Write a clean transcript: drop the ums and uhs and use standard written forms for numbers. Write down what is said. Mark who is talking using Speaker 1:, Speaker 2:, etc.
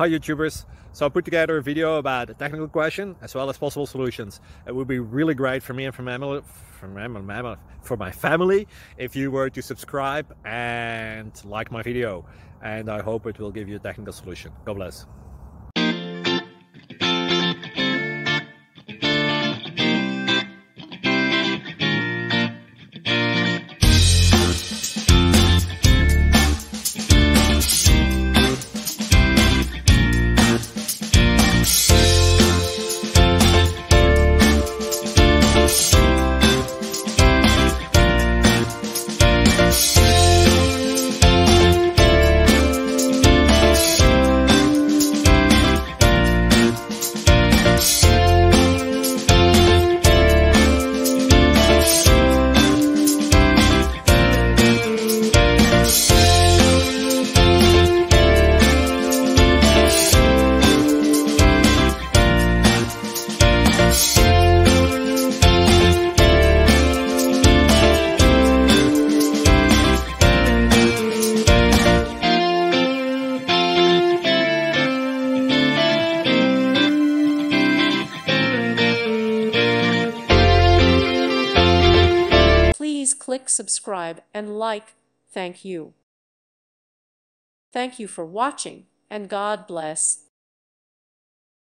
Speaker 1: Hi YouTubers! So I put together a video about a technical question as well as possible solutions. It would be really great for me and for my family if you were to subscribe and like my video, and I hope it will give you a technical solution. God bless.
Speaker 2: Please click subscribe and like. Thank you. Thank you for watching, and God bless.